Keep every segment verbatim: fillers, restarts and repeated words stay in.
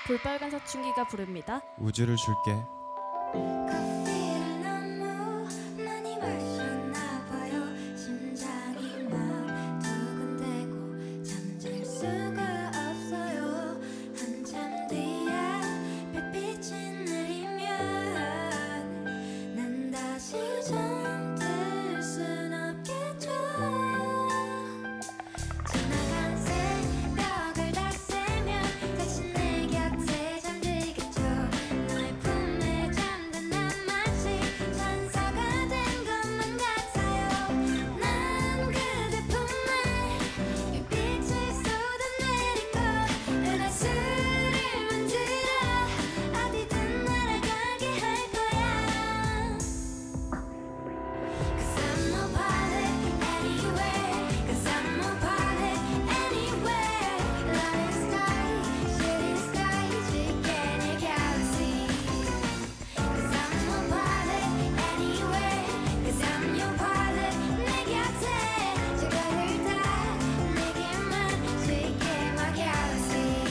볼빨간 사춘기가 부릅니다. 우주를 줄게. 커피를 너무 많이 마셨나 봐요. 심장이 막 두근대고 잠들 수가 없어요. 한참 뒤에 별빛이 내리면 난 다시 잠들 순 없겠죠. 지나간 새벽을 다 세면 다시 내 곁에 잠들겠죠. 너의 품에 잠든 난 마치 천사가 된 것만 같아요. 난 그대 품에 별빛을 쏟아내리고 은하수를 만들어 어디든 날아가게 할 거야. Cause I'm no pilot anywhere. Cause I'm no pilot anywhere. Light sky, shooting sky, 지게 내 galaxy. Cause I'm no pilot anywhere. Cause I'm your pilot. 내 곁에 저거를 다 내게만 지게 my galaxy.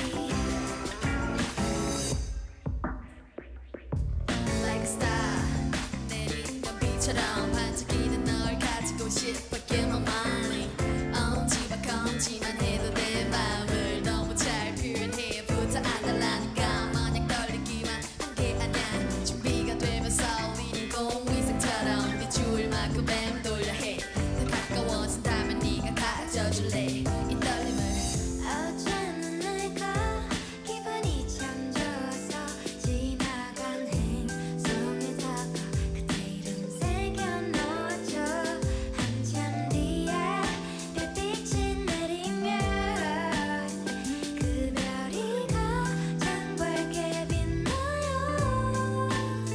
Like a star 내리던 비처럼 반짝이는 널 가지고 싶어. Get my mind. 엄지와 검지만 해도 내 마음을 너무 잘 표현해. 부터 안 달라니까 마냥 떨리기만 한 게 아냐. 준비가 되면서 우리는 공위성처럼 비추을 만큼 맴돌려 해. 더 가까워진다면 네가 가져줄래 이 떨림을. 어제는 내가 기분이 참 좋아서 지나간 행성에다가 그대 이름 새겨 넣었죠. 한참 뒤에 별빛이 내리면 그 별이 가장 밝게 빛나요.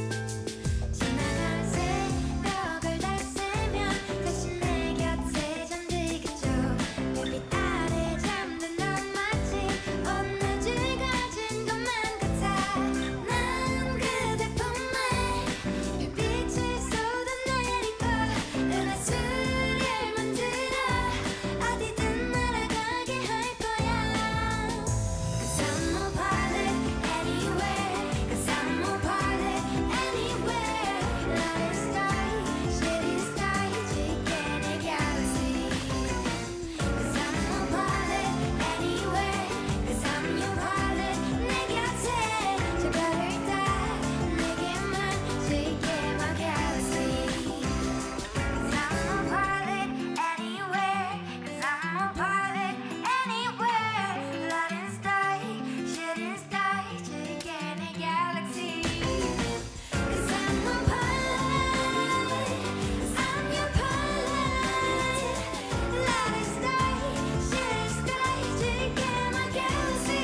지나간 새벽을 다 세면 다시 내 곁에 잠들겠죠. 별빛 아래 잠든 넌 마치 온 우주를 가진 것만 같아. 난 그대 품에 별빛을 쏟아내리고 은하수를 만들어 어디든 날아가게 할 거야. Cause I'm no pilot anywhere. Cause I'm no pilot anywhere. Light sky, shooting sky, 지게 내 galaxy. Cause I'm no pilot anywhere. Cause I'm your pilot. 내 곁에 저거를 다 내게만 지게 my galaxy. Cause I'm no pilot anywhere. Cause I'm no pilot anywhere. Light sky, shooting sky, 지게 내 galaxy. Cause I'm no pilot. Cause I'm your pilot. Light sky, shooting sky, 지게 my galaxy.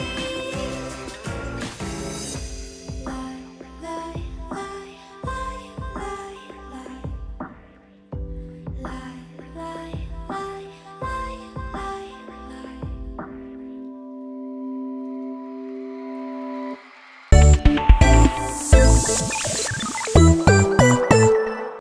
Lie, lie, lie, lie, lie, lie. Lie, lie, lie, lie, lie, lie.